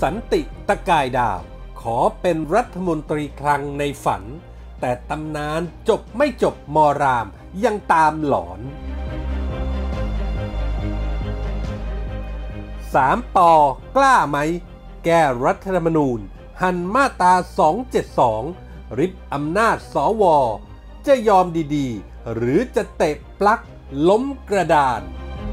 สันติตะกายดาวขอเป็นรัฐมนตรีคลังในฝันแต่ตำนานจบไม่จบมรามยังตามหลอน3 ปกล้าไหมแก้รัฐธรรมนูญหันมาตรา272ริบอำนาจสวจะยอมดีๆหรือจะเตะปลั๊กล้มกระดาน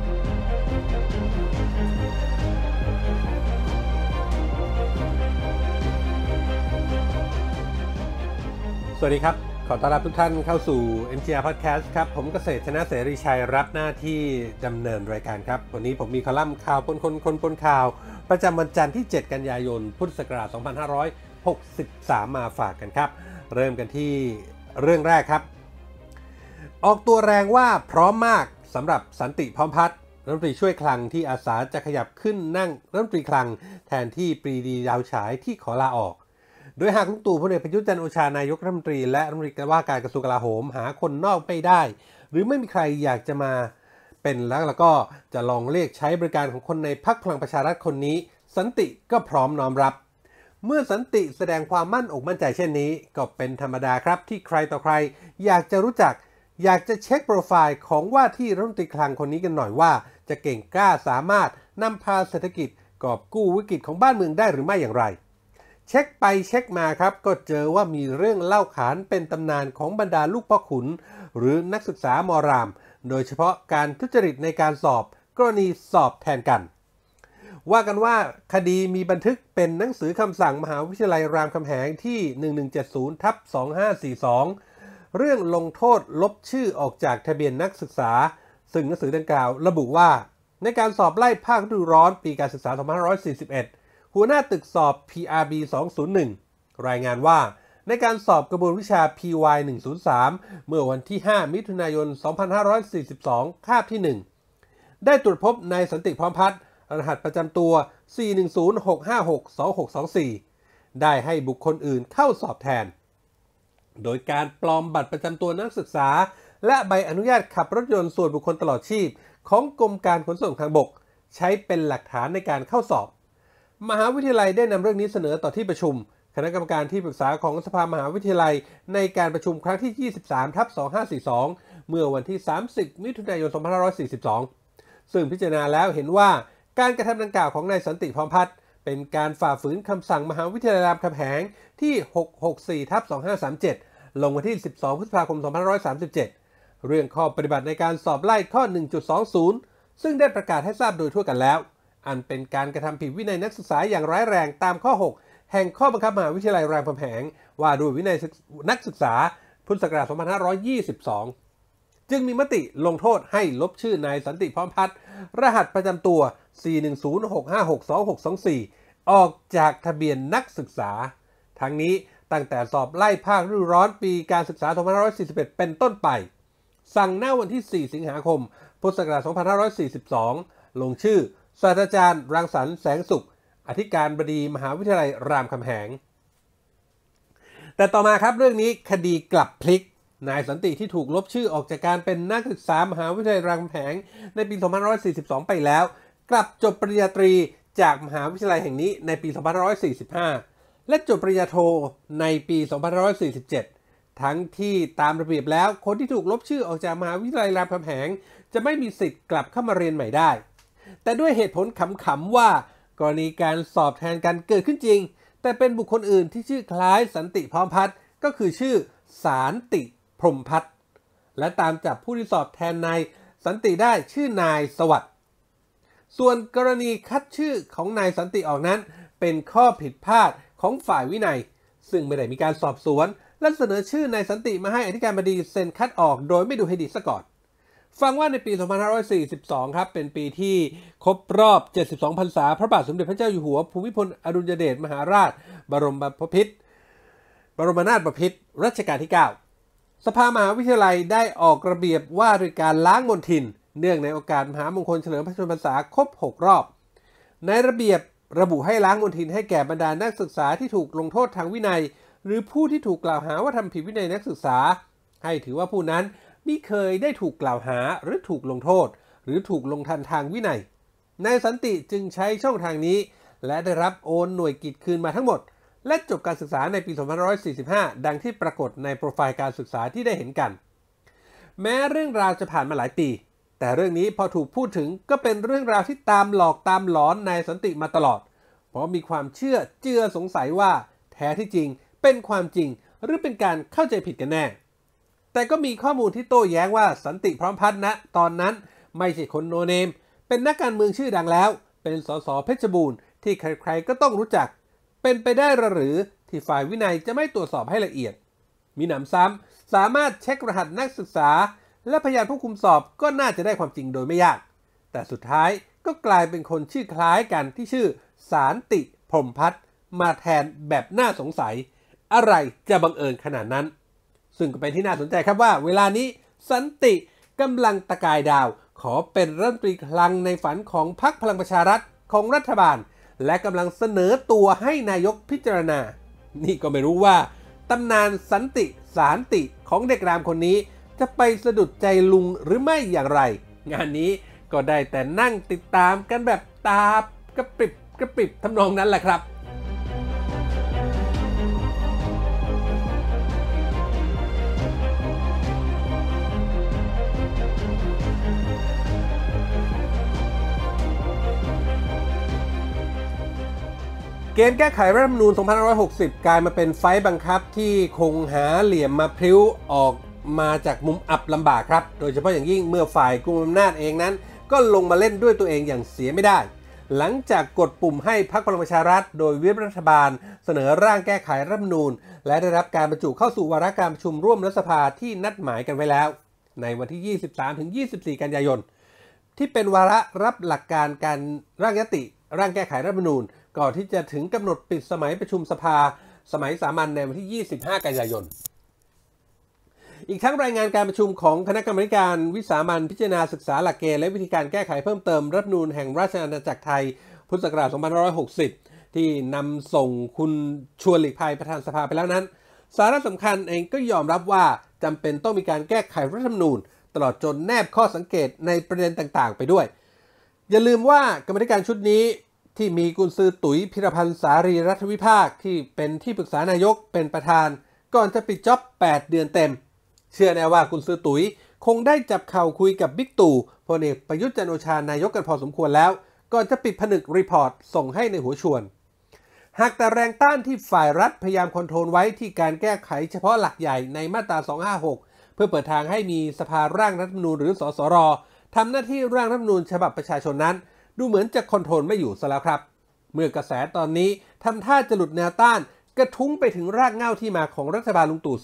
สวัสดีครับขอต้อนรับทุกท่านเข้าสู่ MGR Podcast ครับผมเกษตรชนะเสรีชัยรับหน้าที่ดำเนินรายการครับวันนี้ผมมีคอลัมน์ข่าวปนข่าวประจำวันจันทร์ที่7กันยายนพุทธศักราช2563มาฝากกันครับเริ่มกันที่เรื่องแรกครับออกตัวแรงว่าพร้อมมากสำหรับสันติพร้อมพัฒน์รัฐมนตรีช่วยคลังที่อาสาจะขยับขึ้นนั่งรัฐมนตรีคลังแทนที่ปรีดีดาวฉายที่ขอลาออกโดยหากลุงตู่พลเอกประยุทธ์จันทร์โอชานายกรัฐมนตรีและรัฐมนตรีว่าการกระทรวงกลาโหมหาคนนอกไม่ได้หรือไม่มีใครอยากจะมาเป็นแล้วก็จะลองเรียกใช้บริการของคนในพรรคพลังประชารัฐคนนี้สันติก็พร้อมน้อมรับเมื่อสันติแสดงความมั่นอกมั่นใจเช่นนี้ก็เป็นธรรมดาครับที่ใครต่อใครอยากจะรู้จักอยากจะเช็คโปรไฟล์ของว่าที่รัฐมนตรีคลังคนนี้กันหน่อยว่าจะเก่งกล้าสามารถนำพาเศรษฐกิจกอบกู้วิกฤตของบ้านเมืองได้หรือไม่อย่างไรเช็คไปเช็คมาครับก็เจอว่ามีเรื่องเล่าขานเป็นตำนานของบรรดาลูกพ่อขุนหรือนักศึกษามรามโดยเฉพาะการทุจริตในการสอบกรณีสอบแทนกันว่ากันว่าคดีมีบันทึกเป็นหนังสือคำสั่งมหาวิทยาลัยรามคำแหงที่1170/2542เรื่องลงโทษลบชื่อออกจากทะเบียนนักศึกษาซึ่งหนังสือดังกล่าวระบุว่าในการสอบไล่ภาคฤดูร้อนปีการศึกษา2541หัวหน้าตึกสอบ PRB 201รายงานว่าในการสอบกระบวนวิชา PY 103เมื่อวันที่5มิถุนายน2542คาบที่1ได้ตรวจพบนายสันติพร้อมพัฒน์รหัสประจำตัว 410-656-2624ได้ให้บุคคลอื่นเข้าสอบแทนโดยการปลอมบัตรประจำตัวนักศึกษาและใบอนุญาตขับรถยนต์ส่วนบุคคลตลอดชีพของกรมการขนส่งทางบกใช้เป็นหลักฐานในการเข้าสอบมหาวิทยาลัยได้นำเรื่องนี้เสนอต่อที่ประชุมคณะกรรมการที่ปรึกษาของสภามหาวิทยาลัยในการประชุมครั้งที่23/2542เมื่อวันที่30มิถุนายน2542ซึ่งพิจารณาแล้วเห็นว่าการกระทำดังกล่าวของนายสันติพร้อมพัฒน์เป็นการฝ่าฝืนคำสั่งมหาวิทยาลัยรามคำแหงที่664/2537ลงวันที่12พฤษภาคม2537เรื่องข้อปฏิบัติในการสอบไล่ข้อ 1.20 ซึ่งได้ประกาศให้ทราบโดยทั่วกันแล้วอันเป็นการกระทำผิดวินัยนักศึกษาอย่างร้ายแรงตามข้อ6แห่งข้อบังคับมหาวิทยาลัยรามคำแหงว่าด้วยวินัยนักศึกษาพุทธศักราช2522จึงมีมติลงโทษให้ลบชื่อนายสันติพร้อมพัฒน์รหัสประจำตัว 410-656-2624 ออกจากทะเบียนนักศึกษาทั้งนี้ตั้งแต่สอบไล่ภาคฤดูร้อนปีการศึกษา2541เป็นต้นไปสั่งหน้าวันที่4สิงหาคมพุทธศักราช2542ลงชื่อศาสตราจารย์รังสรรค์แสงสุขอธิการบดีมหาวิทยาลัยรามคำแหงแต่ต่อมาครับเรื่องนี้คดีกลับพลิกนายสันติที่ถูกลบชื่อออกจากการเป็นนักศึกษามหาวิทยาลัยรามคำแหงในปี2542ไปแล้วกลับจบปริญญาตรีจากมหาวิทยาลัยแห่งนี้ในปี2545และจบปริญญาโทในปี2547ทั้งที่ตามระเบียบแล้วคนที่ถูกลบชื่อออกจากมหาวิทยาลัยรามคำแหงจะไม่มีสิทธิ์กลับเข้ามาเรียนใหม่ได้แต่ด้วยเหตุผลขำๆว่ากรณีการสอบแทนกันเกิดขึ้นจริงแต่เป็นบุคคลอื่นที่ชื่อคล้ายสันติพร้อมพัฒน์ก็คือชื่อสารติพรหมพัฒน์และตามจับผู้ที่สอบแทนนายสันติได้ชื่อนายสวัสดิ์ส่วนกรณีคัดชื่อของนายสันติออกนั้นเป็นข้อผิดพลาดของฝ่ายวินัยซึ่งไม่ได้มีการสอบสวนและเสนอชื่อนายสันติมาให้อธิการบดีเซ็นคัดออกโดยไม่ดูให้ดีซะก่อนฟังว่าในปี2542ครับเป็นปีที่ครบรอบ72พรรษาพระบาทสมเด็จพระเจ้าอยู่หัวภูมิพลอดุลยเดชมหาราชบรมนาถบพิตรรัชกาลที่9สภามหาวิทยาลัยได้ออกระเบียบว่าด้วยการล้างมลทินเนื่องในโอกาสมหามงคลเฉลิมพระชนมพรรษาครบ6รอบในระเบียบระบุให้ล้างมลทินให้แก่บรรดานักศึกษาที่ถูกลงโทษทางวินัยหรือผู้ที่ถูกกล่าวหาว่าทำผิดวินัยนักศึกษาให้ถือว่าผู้นั้นมิเคยได้ถูกกล่าวหาหรือถูกลงโทษหรือถูกลงทันทางวินัยนายสันติจึงใช้ช่องทางนี้และได้รับโอนหน่วยกิจคืนมาทั้งหมดและจบการศึกษาในปี 2545 ดังที่ปรากฏในโปรไฟล์การศึกษาที่ได้เห็นกันแม้เรื่องราวจะผ่านมาหลายปีแต่เรื่องนี้พอถูกพูดถึงก็เป็นเรื่องราวที่ตามหลอกตามหลอนนายสันติมาตลอดเพราะมีความเชื่อเจือสงสัยว่าแท้ที่จริงเป็นความจริงหรือเป็นการเข้าใจผิดกันแน่แต่ก็มีข้อมูลที่โต้แย้งว่าสันติพร้อมพัฒน์ณตอนนั้นไม่ใช่คนโนเนมเป็นนักการเมืองชื่อดังแล้วเป็นสสเพชรบูรณ์ที่ใครๆก็ต้องรู้จักเป็นไปได้หรือที่ฝ่ายวินัยจะไม่ตรวจสอบให้ละเอียดมีหนำซ้ำสามารถเช็ครหัสนักศึกษาและพยานผู้คุมสอบก็น่าจะได้ความจริงโดยไม่ยากแต่สุดท้ายก็กลายเป็นคนชื่อคล้ายกันที่ชื่อสันติพรหมพัฒน์มาแทนแบบน่าสงสัยอะไรจะบังเอิญขนาดนั้นซึ่งก็เป็นที่น่าสนใจครับว่าเวลานี้สันติกำลังตะกายดาวขอเป็นรัฐมนตรีคลังในฝันของพรรคพลังประชารัฐของรัฐบาลและกำลังเสนอตัวให้นายกพิจารณานี่ก็ไม่รู้ว่าตำนานสันติสารติของเด็กรามคนนี้จะไปสะดุดใจลุงหรือไม่อย่างไรงานนี้ก็ได้แต่นั่งติดตามกันแบบตากระปริบกระปริบทำนองนั้นแหละครับเกณฑ์แก้ไขรัฐธรรมนูญ 2560 กลายมาเป็นไฟต์บังคับที่คงหาเหลี่ยมมาพริ้วออกมาจากมุมอับลำบากครับโดยเฉพาะอย่างยิ่งเมื่อฝ่ายกุมอำนาจเองนั้นก็ลงมาเล่นด้วยตัวเองอย่างเสียไม่ได้หลังจากกดปุ่มให้พรรคพลังประชารัฐโดยวิปรัฐบาลเสนอร่างแก้ไขรัฐธรรมนูญและได้รับการบรรจุเข้าสู่วาระการประชุมร่วมรัฐสภาที่นัดหมายกันไว้แล้วในวันที่ 23-24 กันยายนที่เป็นวาระรับหลักการการร่างยติร่างแก้ไขรัฐธรรมนูญก่อนที่จะถึงกำหนดปิดสมัยประชุมสภาสมัยสามัญในวันที่ 25 กันยายนอีกทั้งรายงานการประชุมของคณะกรรมการวิสามัญพิจารณาศึกษาหลักเกณฑ์และวิธีการแก้ไขเพิ่มเติมรัฐธรรมนูญแห่งราชอาณาจักรไทยพุทธศักราช 2560 ที่นำส่งคุณชวนหลีกภัยประธานสภาไปแล้วนั้นสาระสำคัญเองก็ยอมรับว่าจำเป็นต้องมีการแก้ไขรัฐธรรมนูญตลอดจนแนบข้อสังเกตในประเด็นต่างๆไปด้วยอย่าลืมว่ากรรมการชุดนี้ที่มีกุญซือตุ๋ยพิรพันธ์สารีรัฐวิภาคที่เป็นที่ปรึกษานายกเป็นประธานก่อนจะปิดจ็อบ 8 เดือนเต็มเชื่อแน่ว่ากุญซือตุ๋ยคงได้จับเข่าคุยกับบิ๊กตู่พลเอกประยุทธ์จันทร์โอชานายกกันพอสมควรแล้วก่อนจะปิดผนึกรีพอร์ตส่งให้ในหัวชวนหากแต่แรงต้านที่ฝ่ายรัฐพยายามคอนโทรลไว้ที่การแก้ไขเฉพาะหลักใหญ่ในมาตรา 256 เพื่อเปิดทางให้มีสภาร่างรัฐธรรมนูญหรือสสรทำหน้าที่ร่างรัฐธรรมนูญฉบับประชาชนนั้นดูเหมือนจะคอนโทรลไม่อยู่ซะแล้วครับเมื่อกระแสตอนนี้ทำท่าจะหลุดแนวต้านกระทุ้งไปถึงรากเหง้าที่มาของรัฐบาลลุงตู่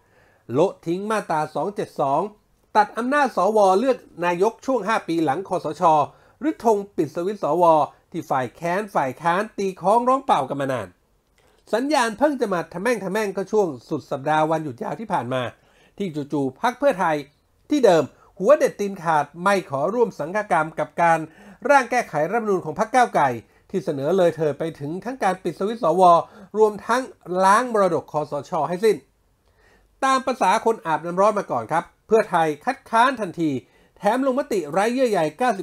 2โละทิ้งมาตรา 272 ตัดอำนาจสวเลือกนายกช่วง 5 ปีหลังคสช.หรือธงปิดสวิตช์สวที่ฝ่ายแค้นฝ่ายค้านตีค้องร้องเปล่ากันมานานสัญญาณเพิ่งจะมาทะแม่งก็ช่วงสุดสัปดาห์วันหยุดยาวที่ผ่านมาที่จู่ๆพรรคเพื่อไทยที่เดิมหัวเด็ดตีนขาดไม่ขอร่วมสังฆกรรมกับการร่างแก้ไขรัฐธรรมนูญของพรรคก้าวไกลที่เสนอเลยเถิดไปถึงทั้งการปิดสวิตช์สวรวมทั้งล้างมรดกคสช.ให้สิ้นตามภาษาคนอาบน้ำร้อนมาก่อนครับเพื่อไทยคัดค้านทันทีแถมลงมติไร้เยื่อใย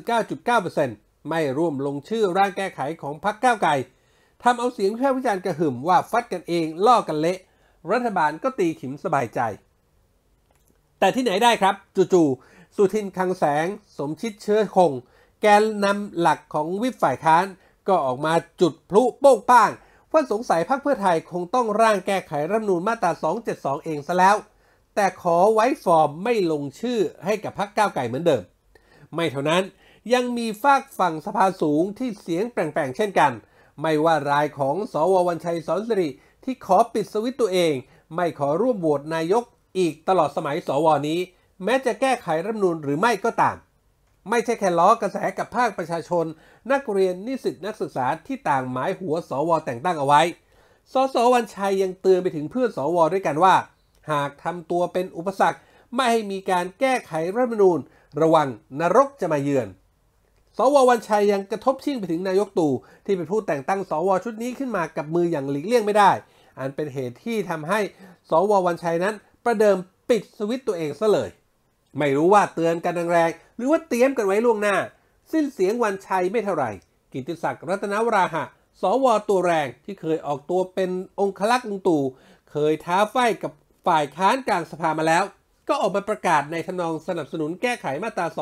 99.9% ไม่ร่วมลงชื่อร่างแก้ไขของพรรคก้าวไกลทำเอาเสียงวิพากษ์วิจารณ์กระหึ่มว่าฟัดกันเองล่อกันเละรัฐบาลก็ตีขิมสบายใจแต่ที่ไหนได้ครับจู่ๆสุทินคลังแสงสมชิดเชื้อคงแกนนำหลักของวิปฝ่ายค้านก็ออกมาจุดพลุโป้งป้างว่าสงสัยพรรคเพื่อไทยคงต้องร่างแก้ไขรัฐธรรมนูญมาตรา 272 เองซะแล้วแต่ขอไว้ฟอร์มไม่ลงชื่อให้กับพรรคก้าวไกลเหมือนเดิมไม่เท่านั้นยังมีฝากฝั่งสภาสูงที่เสียงแปลงๆเช่นกันไม่ว่ารายของสว.วรรณชัยสอนสิริที่ขอปิดสวิตช์ตัวเองไม่ขอร่วมโหวตนายกอีกตลอดสมัยสว.นี้แม้จะแก้ไขรัฐธรรมนูญหรือไม่ก็ตามไม่ใช่แค่ล้อกระแสกับภาคประชาชนนักเรียนนิสิตนักศึกษาที่ต่างหมายหัวสว.แต่งตั้งเอาไว้สส.วรรณชัยยังเตือนไปถึงเพื่อนสว.ด้วยกันว่าหากทำตัวเป็นอุปสรรคไม่ให้มีการแก้ไขรัฐธรรมนูญระวังนรกจะมาเยือนสว.วรรณชัยยังกระทบชิ่งไปถึงนายกตู่ที่เป็นผู้แต่งตั้งสว.ชุดนี้ขึ้นมากับมืออย่างหลีกเลี่ยงไม่ได้อันเป็นเหตุที่ทำให้สว.วรรณชัยนั้นประเดิมปิดสวิตช์ตัวเองซะเลยไม่รู้ว่าเตือนกันแรงๆหรือว่าเตรียมกันไว้ล่วงหน้าสิ้นเสียงวรรณชัยไม่เท่าไหร่กิตติศักดิ์รัตนวราหะสวตัวแรงที่เคยออกตัวเป็นองครักษ์ลุงตู่เคยท้าไฟกับฝ่ายค้านกลางสภามาแล้วก็ออกมาประกาศในทำนองสนับสนุนแก้ไขมาตรา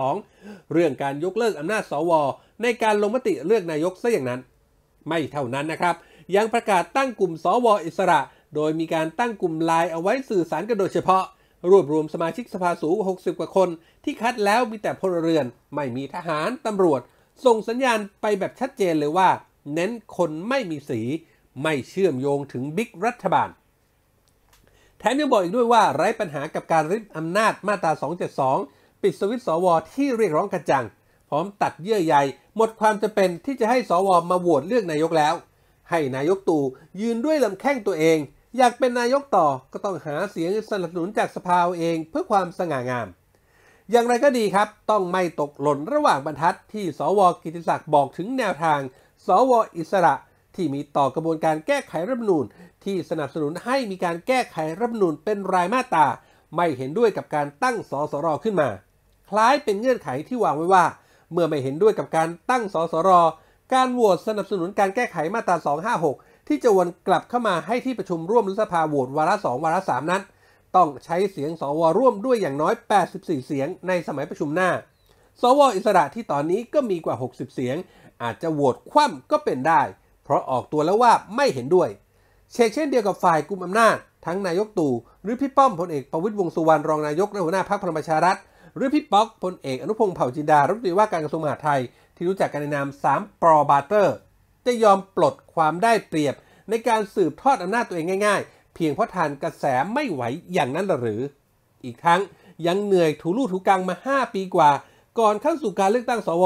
272 เรื่องการยกเลิกอำนาจสวในการลงมติเลือกนายกซะอย่างนั้นไม่เท่านั้นนะครับยังประกาศตั้งกลุ่มสวอิสระโดยมีการตั้งกลุ่มไลน์เอาไว้สื่อสารกันโดยเฉพาะรวบรวมสมาชิกสภาสูง60 กว่าคนที่คัดแล้วมีแต่พลเรือนไม่มีทหารตำรวจส่งสัญญาณไปแบบชัดเจนเลยว่าเน้นคนไม่มีสีไม่เชื่อมโยงถึงบิ๊กรัฐบาลแถมยังบอกอีกด้วยว่าไร้ปัญหากับการริบอำนาจมาตรา 272 ปิดสวิตช์สวที่เรียกร้องกันจังพร้อมตัดเยื่อใยหมดความจำเป็นที่จะให้สวมาโหวตเลือกนายกแล้วให้นายกตู่ยืนด้วยลำแข้งตัวเองอยากเป็นนายกต่อก็ต้องหาเสียงสนับสนุนจากสภาเองเพื่อความสง่างามอย่างไรก็ดีครับต้องไม่ตกหล่นระหว่างบรรทัดที่สวกิติศักดิ์บอกถึงแนวทางสวอิสระที่มีต่อกระบวนการแก้ไขรัฐธรรมนูญที่สนับสนุนให้มีการแก้ไขรัฐธรรมนูญเป็นรายมาตราไม่เห็นด้วยกับการตั้งสสรขึ้นมาคล้ายเป็นเงื่อนไขที่วางไว้ว่าเมื่อไม่เห็นด้วยกับการตั้งสสรการโหวตสนับสนุนการแก้ไขมาตรา 256 ที่จะวนกลับเข้ามาให้ที่ประชุมร่วมรัฐสภาโหวตวาระ 2 วาระ 3 นั้นต้องใช้เสียงสวร่วมด้วยอย่างน้อย84เสียงในสมัยประชุมหน้าสวอิสระที่ตอนนี้ก็มีกว่า60เสียงอาจจะโหวตคว่ำก็เป็นได้เพราะออกตัวแล้วว่าไม่เห็นด้วยเช่นเดียวกับฝ่ายกุมอำนาจทั้งนายกตู่หรือพี่ป้อมพลเอกประวิตรวงษ์สุวรรณรองนายกและหัวหน้าพรรคพลังประชารัฐหรือพี่ป๊อกพลเอกอนุพงษ์เผ่าจินดารัฐมนตรีว่าการกระทรวงมหาดไทยที่รู้จักกันในนาม3 ปรบาร์เตอร์จะยอมปลดความได้เปรียบในการสืบทอดอำนาจตัวเองง่ายๆเพียงเพราะทานกระแสไม่ไหวอย่างนั้นหรืออีกทั้งยังเหนื่อยถูลู่ถูกังมา5 ปีกว่าก่อนเข้าสู่การเลือกตั้งสว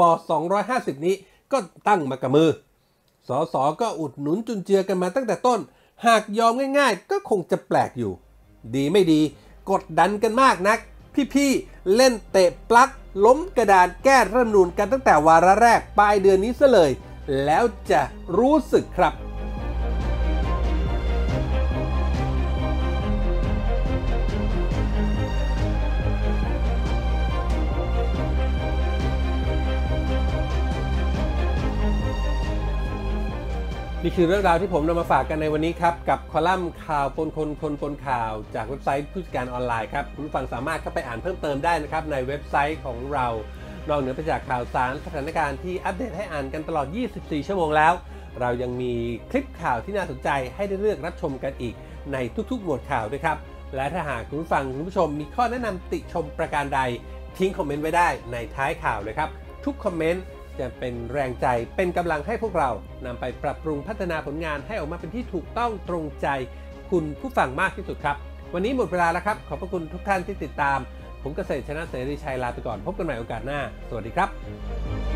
250นี้ก็ตั้งมากับมือสสก็อุดหนุนจุนเจือกันมาตั้งแต่ต้นหากยอมง่ายๆก็คงจะแปลกอยู่ดีไม่ดีกดดันกันมากนักพี่ๆเล่นเตะปลั๊กล้มกระดานแก้รัฐธรรมนูญกันตั้งแต่วาระแรกปลายเดือนนี้ซะเลยแล้วจะรู้สึกครับนี่คือเรื่องราวที่ผมนำมาฝากกันในวันนี้ครับกับคอลัมน์ข่าวปนคนคนปนข่าวจากเว็บไซต์ผู้จัดการออนไลน์ครับคุณผู้ฟังสามารถเข้าไปอ่านเพิ่มเติมได้นะครับในเว็บไซต์ของเรานอกเหนือไปจากข่าวสารสถานการณ์ที่อัปเดตให้อ่านกันตลอด24 ชั่วโมงแล้วเรายังมีคลิปข่าวที่น่าสนใจให้ได้เลือกรับชมกันอีกในทุกๆหมวดข่าวด้วยครับและถ้าหากคุณผู้ฟังคุณผู้ชมมีข้อแนะนำติชมประการใดทิ้งคอมเมนต์ไว้ได้ในท้ายข่าวเลยครับทุกคอมเมนต์จะเป็นแรงใจเป็นกำลังให้พวกเรานำไปปรับปรุงพัฒนาผลงานให้ออกมาเป็นที่ถูกต้องตรงใจคุณผู้ฟังมากที่สุดครับวันนี้หมดเวลาแล้วครับขอบพระคุณทุกท่านที่ติดตามผมเกษตรชนะเสรีชัยลาไปก่อนพบกันใหม่โอกาสหน้าสวัสดีครับ